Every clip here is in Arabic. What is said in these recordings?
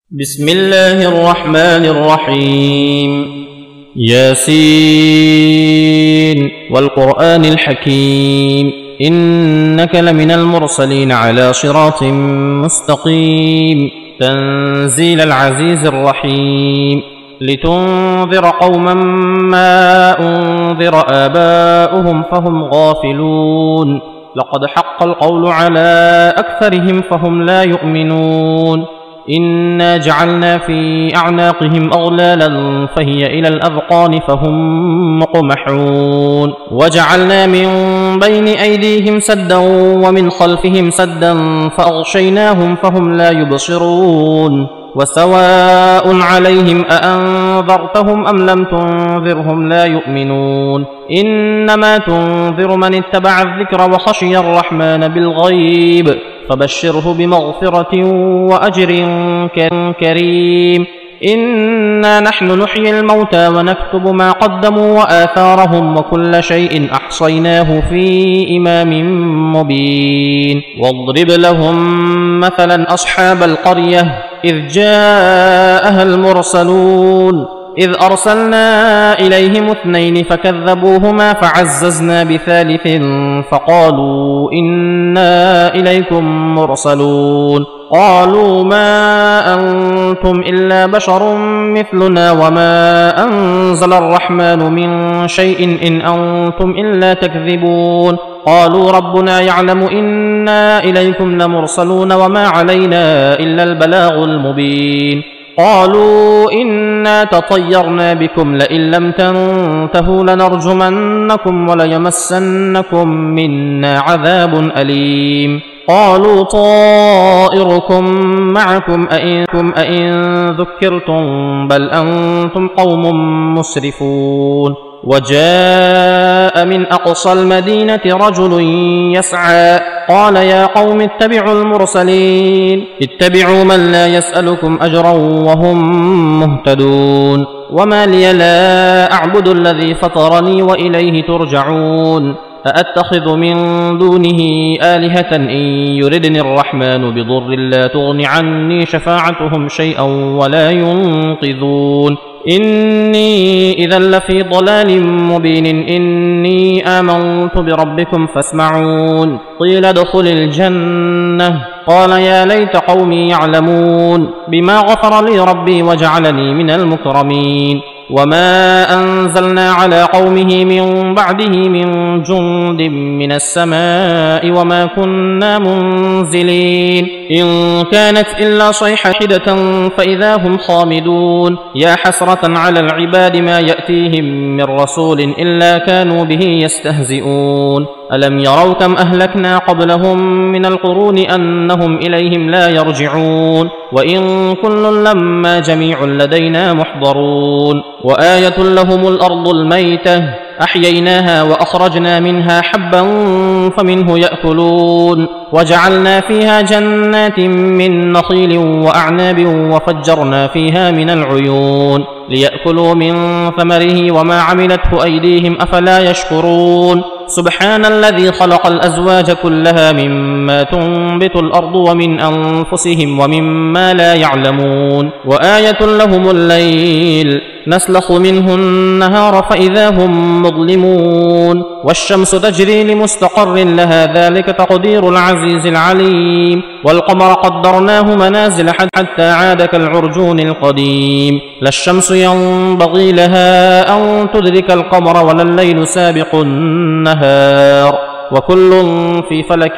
بسم الله الرحمن الرحيم ياسين والقرآن الحكيم إنك لمن المرسلين على صراط مستقيم تنزيل العزيز الرحيم لتنذر قوما ما أنذر آباؤهم فهم غافلون لقد حق القول على أكثرهم فهم لا يؤمنون إنا جعلنا في أعناقهم أغلالا فهي إلى الأذقان فهم مقمحون وجعلنا من بين أيديهم سدا ومن خلفهم سدا فأغشيناهم فهم لا يبصرون وسواء عليهم أأنذرتهم أم لم تنذرهم لا يؤمنون إنما تنذر من اتبع الذكر وخشي الرحمن بالغيب فبشره بمغفرة وأجر كريم إنا نحن نحيي الموتى ونكتب ما قدموا وآثارهم وكل شيء أحصيناه في إمام مبين واضرب لهم مثلا أصحاب القرية إذ جاءها المرسلون إذ أرسلنا إليهم 2 فكذبوهما فعززنا ب3 فقالوا إنا إليكم مرسلون قالوا ما أنتم إلا بشر مثلنا وما أنزل الرحمن من شيء إن أنتم إلا تكذبون قالوا ربنا يعلم إنا إليكم لمرسلون وما علينا إلا البلاغ المبين قالوا إنا تطيرنا بكم لئن لم تنتهوا لنرجمنكم وليمسنكم منا عذاب أليم قالوا طائركم معكم أئن ذكرتم بل أنتم قوم مسرفون وجاء من أقصى المدينة رجل يسعى قال يا قوم اتبعوا المرسلين اتبعوا من لا يسألكم أجرا وهم مهتدون وما لي لا أعبد الذي فطرني وإليه ترجعون أأتخذ من دونه آلهة إن يردني الرحمن بضر لا تغن عني شفاعتهم شيئا ولا ينقذون إني إذا لفي ضلال مبين إني آمنت بربكم فاسمعون قيل ادخل الجنة قال يا ليت قومي يعلمون بما غفر لي ربي وجعلني من المكرمين وما أنزلنا على قومه من بعده من جند من السماء وما كنا منزلين إن كانت إلا صيحة واحدة فإذا هم خامدون يا حسرة على العباد ما يأتيهم من رسول إلا كانوا به يستهزئون ألم يروا كم أهلكنا قبلهم من القرون أنهم إليهم لا يرجعون وإن كل لما جميع لدينا محضرون وآية لهم الأرض الميتة أحييناها وأخرجنا منها حبا فمنه يأكلون وجعلنا فيها جنات من نخيل وأعناب وفجرنا فيها من العيون ليأكلوا من ثمره وما عملته أيديهم أفلا يشكرون سبحان الذي خلق الأزواج كلها مما تنبت الأرض ومن أنفسهم ومما لا يعلمون وآية لهم الليل نسلخ منه النهار فإذا هم مظلمون والشمس تجري لمستقر لها ذلك تقدير العزيز العليم والقمر قدرناه منازل حتى عاد كالعرجون القديم لا الشمس ينبغي لها أن تدرك القمر ولا الليل سابق النهار وكل في فلك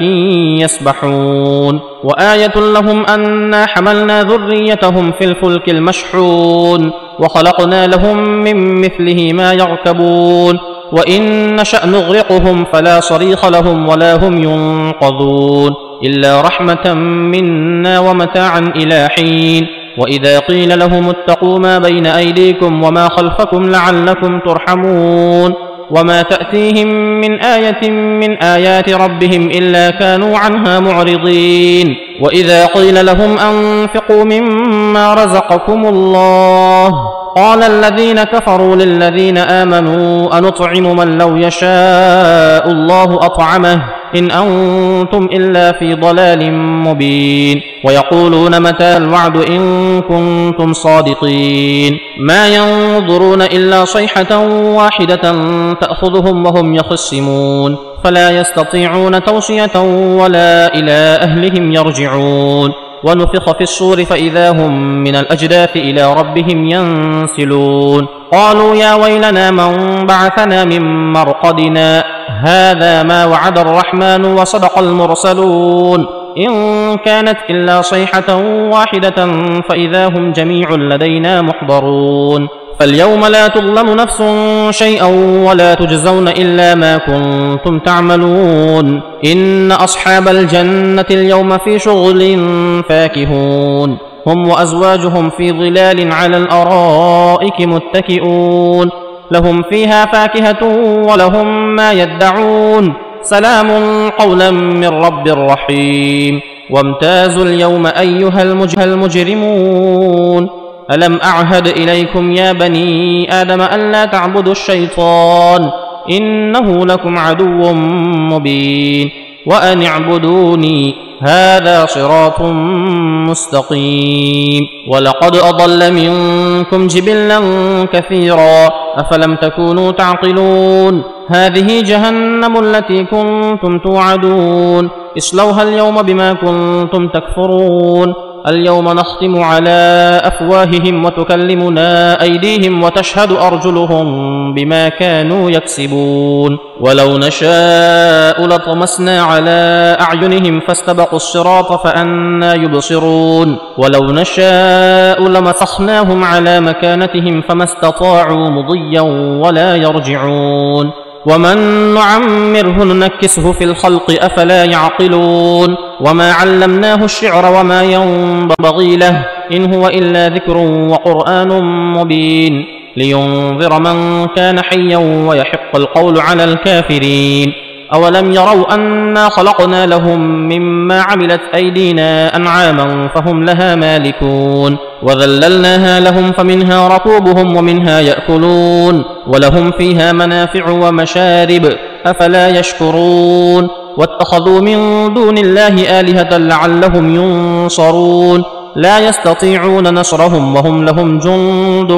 يسبحون وآية لهم أنا حملنا ذريتهم في الفلك المشحون وخلقنا لهم من مثله ما يركبون وإن نشأ نغرقهم فلا صريخ لهم ولا هم ينقذون إلا رحمة منا ومتاعا إلى حين وإذا قيل لهم اتقوا ما بين أيديكم وما خلفكم لعلكم ترحمون وما تأتيهم من آية من آيات ربهم إلا كانوا عنها معرضين وإذا قيل لهم أنفقوا مما رزقكم الله قال الذين كفروا للذين آمنوا أنطعم من لو يشاء الله أطعمه إن أنتم إلا في ضلال مبين ويقولون متى الوعد إن كنتم صادقين ما ينظرون إلا صيحة واحدة تأخذهم وهم يخصمون فلا يستطيعون توصية ولا إلى أهلهم يرجعون ونفخ في الصور فإذا هم من الأجداث إلى ربهم ينسلون قالوا يا ويلنا من بعثنا من مرقدنا هذا ما وعد الرحمن وصدق المرسلون إن كانت إلا صيحة واحدة فإذا هم جميع لدينا محضرون فاليوم لا تظلم نفس شيئا ولا تجزون إلا ما كنتم تعملون إن أصحاب الجنة اليوم في شغل فاكهون هم وأزواجهم في ظلال على الأرائك متكئون لهم فيها فاكهة ولهم ما يدعون سلام قولا من رب رحيم وامتازوا اليوم أيها المجرمون ألم أعهد إليكم يا بني آدم ألا تعبدوا الشيطان إنه لكم عدو مبين وأن اعبدوني هذا صراط مستقيم ولقد أضل منكم جبلا كثيرا أفلم تكونوا تعقلون هذه جهنم التي كنتم توعدون اصلوها اليوم بما كنتم تكفرون اليوم نختم على أفواههم وتكلمنا أيديهم وتشهد أرجلهم بما كانوا يكسبون ولو نشاء لطمسنا على أعينهم فاستبقوا الصراط فأنى يبصرون ولو نشاء لمسخناهم على مكانتهم فما استطاعوا مضيا ولا يرجعون ومن نعمره ننكسه في الخلق أفلا يعقلون وما علمناه الشعر وما ينبغي له إن هو إلا ذكر وقرآن مبين لينذر من كان حيا ويحق القول على الكافرين أولم يروا أنا خلقنا لهم مما عملت أيدينا أنعاما فهم لها مالكون وذللناها لهم فمنها ركوبهم ومنها يأكلون ولهم فيها منافع ومشارب أفلا يشكرون واتخذوا من دون الله آلهة لعلهم ينصرون لا يستطيعون نصرهم وهم لهم جند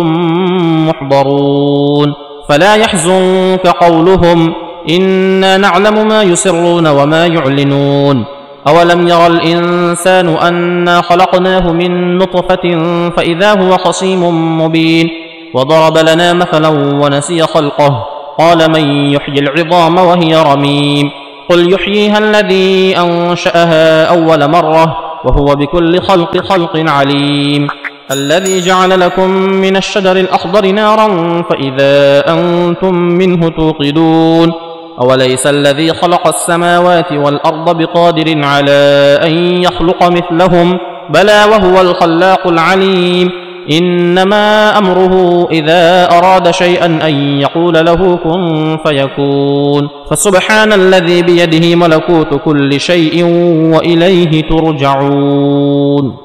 محضرون فلا يحزنك قولهم إنا نعلم ما يسرون وما يعلنون أولم ير الإنسان أنا خلقناه من نطفة فإذا هو خصيم مبين وضرب لنا مثلا ونسي خلقه قال من يحيي العظام وهي رميم قل يحييها الذي أنشأها أول مرة وهو بكل خلق عليم الذي جعل لكم من الشجر الأخضر نارا فإذا أنتم منه توقدون أوليس الذي خلق السماوات والأرض بقادر على أن يخلق مثلهم بلى وهو الخلاق العليم إنما أمره إذا أراد شيئا أن يقول له كن فيكون فسبحان الذي بيده ملكوت كل شيء وإليه ترجعون